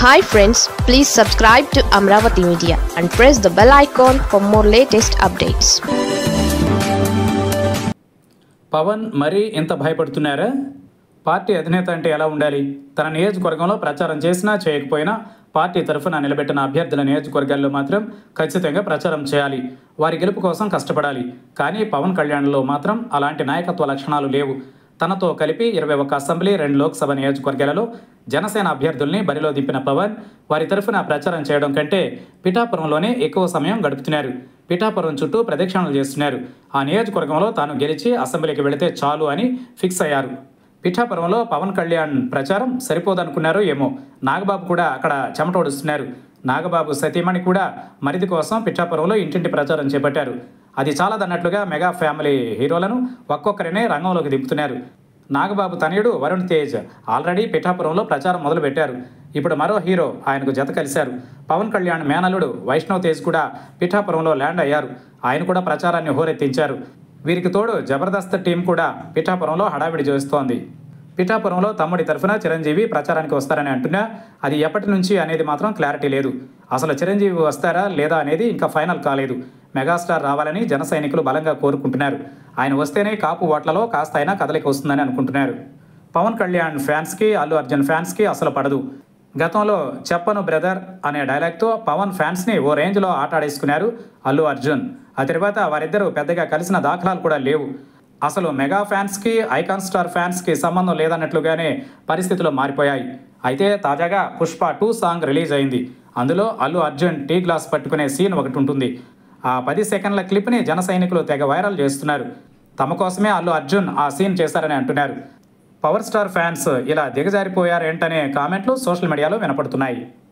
Hi friends, please subscribe to Amravati Media and press the bell icon for more latest updates. Pawan మరీ ఇంత భయపడుతున్నారా? Party అధినేత అంటే ఎలా ఉండాలి? తన నియోజకవర్గంలో ప్రచారం చేసినా చేయకపోయినా పార్టీ తరఫున నిలబెట్టిన అభ్యర్థుల నియోజకవర్గాల్లో మాత్రం ఖచ్చితంగా ప్రచారం చేయాలి. వారి గెలుపు కోసం కష్టపడాలి. కానీ పవన్ కళ్యాణ్లో మాత్రం అలాంటి నాయకత్వ లక్షణాలు లేవు. తనతో కలిపి 21 అసెంబ్లీ 2 లోక్సభ నియోజకవర్గాలలో జనసేన అభ్యర్థుల్ని బరిలో దింపిన పవన్ వారి తరఫున ప్రచారం చేయడం కంటే పిఠాపురంలోనే ఎక్కువ సమయం గడుపుతున్నారు. పిఠాపురం చుట్టూ ప్రదక్షిణలు చేస్తున్నారు. ఆ నియోజకవర్గంలో తాను గెలిచి అసెంబ్లీకి వెళితే చాలు అని ఫిక్స్ అయ్యారు. పిఠాపురంలో పవన్ కళ్యాణ్ ప్రచారం సరిపోదనుకున్నారో ఏమో, నాగబాబు కూడా అక్కడ చెమటోడుస్తున్నారు. నాగబాబు సతీమణి కూడా మరిది కోసం పిఠాపురంలో ఇంటింటి ప్రచారం చేపట్టారు. అది చాలదన్నట్లుగా మెగా ఫ్యామిలీ హీరోలను ఒక్కొక్కరినే రంగంలోకి దింపుతున్నారు. నాగబాబు తనయుడు వరుణ్ తేజ్ ఆల్రెడీ పిఠాపురంలో ప్రచారం మొదలుపెట్టారు. ఇప్పుడు మరో హీరో ఆయనకు జత కలిశారు. పవన్ కళ్యాణ్ మేనల్లుడు వైష్ణవ్ తేజ్ కూడా పిఠాపురంలో ల్యాండ్ అయ్యారు. ఆయన కూడా ప్రచారాన్ని హోరెత్తించారు. వీరికి తోడు జబర్దస్త్ టీం కూడా పిఠాపురంలో హడావిడి చేస్తోంది. పిఠాపురంలో తమ్ముడి తరఫున చిరంజీవి ప్రచారానికి వస్తారని అంటున్నా అది ఎప్పటి నుంచి అనేది మాత్రం క్లారిటీ లేదు. అసలు చిరంజీవి వస్తారా లేదా అనేది ఇంకా ఫైనల్ కాలేదు. మెగాస్టార్ రావాలని జన సైనికులు బలంగా కోరుకుంటున్నారు. ఆయన వస్తేనే కాపు ఓట్లలో కాస్త అయినా కదలిక వస్తుందని అనుకుంటున్నారు. పవన్ కళ్యాణ్ ఫ్యాన్స్కి అల్లు అర్జున్ ఫ్యాన్స్కి అసలు పడదు. గతంలో చెప్పను బ్రదర్ అనే డైలాగ్తో పవన్ ఫ్యాన్స్ని ఓ రేంజ్లో ఆటాడేసుకున్నారు అల్లు అర్జున్. ఆ తర్వాత వారిద్దరూ పెద్దగా కలిసిన దాఖలాలు కూడా లేవు. అసలు మెగా ఫ్యాన్స్కి ఐకాన్ స్టార్ ఫ్యాన్స్కి సంబంధం లేదన్నట్లుగానే పరిస్థితులు మారిపోయాయి. అయితే తాజాగా పుష్ప 2 సాంగ్ రిలీజ్ అయింది. అందులో అల్లు అర్జున్ టీ గ్లాస్ పట్టుకునే సీన్ ఒకటి ఉంటుంది. ఆ 10 సెకండ్ల క్లిప్ని జన సైనికులు తెగ వైరల్ చేస్తున్నారు. తమ కోసమే అల్లు అర్జున్ ఆ సీన్ చేశారని అంటున్నారు. పవర్ స్టార్ ఫ్యాన్స్ ఇలా దిగజారిపోయారేంటనే కామెంట్లు సోషల్ మీడియాలో వినపడుతున్నాయి.